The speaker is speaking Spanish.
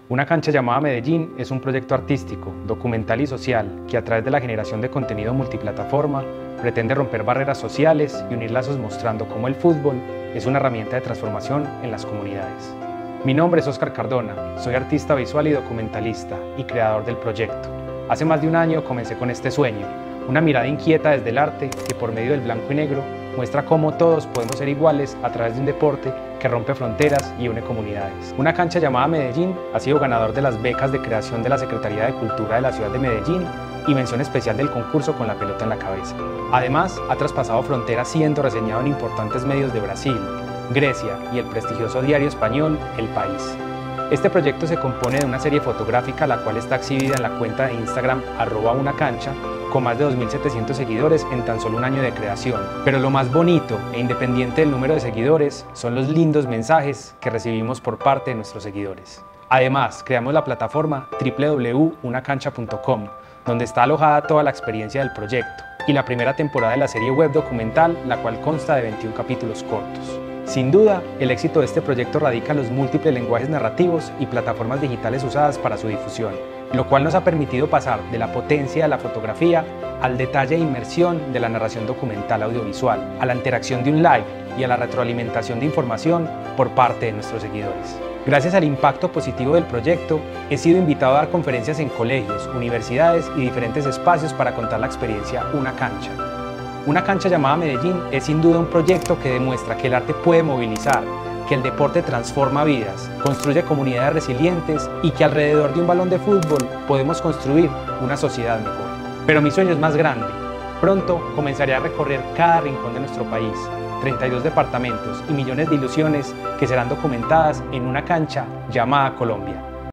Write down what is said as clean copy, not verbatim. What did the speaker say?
Una cancha llamada Medellín es un proyecto artístico, documental y social que a través de la generación de contenido multiplataforma pretende romper barreras sociales y unir lazos mostrando cómo el fútbol es una herramienta de transformación en las comunidades. Mi nombre es Oscar Cardona, soy artista visual y documentalista y creador del proyecto. Hace más de un año comencé con este sueño, una mirada inquieta desde el arte que por medio del blanco y negro muestra cómo todos podemos ser iguales a través de un deporte que rompe fronteras y une comunidades. Una cancha llamada Medellín ha sido ganador de las becas de creación de la Secretaría de Cultura de la ciudad de Medellín y mención especial del concurso Con la pelota en la cabeza. Además, ha traspasado fronteras siendo reseñado en importantes medios de Brasil, Grecia y el prestigioso diario español El País. Este proyecto se compone de una serie fotográfica la cual está exhibida en la cuenta de Instagram @unacancha con más de 2.700 seguidores en tan solo un año de creación. Pero lo más bonito e independiente del número de seguidores son los lindos mensajes que recibimos por parte de nuestros seguidores. Además, creamos la plataforma www.unacancha.com, donde está alojada toda la experiencia del proyecto y la primera temporada de la serie web documental, la cual consta de 21 capítulos cortos. Sin duda, el éxito de este proyecto radica en los múltiples lenguajes narrativos y plataformas digitales usadas para su difusión, lo cual nos ha permitido pasar de la potencia de la fotografía al detalle e inmersión de la narración documental audiovisual, a la interacción de un live y a la retroalimentación de información por parte de nuestros seguidores. Gracias al impacto positivo del proyecto, he sido invitado a dar conferencias en colegios, universidades y diferentes espacios para contar la experiencia Una Cancha. Una cancha llamada Medellín es sin duda un proyecto que demuestra que el arte puede movilizar, que el deporte transforma vidas, construye comunidades resilientes y que alrededor de un balón de fútbol podemos construir una sociedad mejor. Pero mi sueño es más grande. Pronto comenzaré a recorrer cada rincón de nuestro país, 32 departamentos y millones de ilusiones que serán documentadas en una cancha llamada Colombia.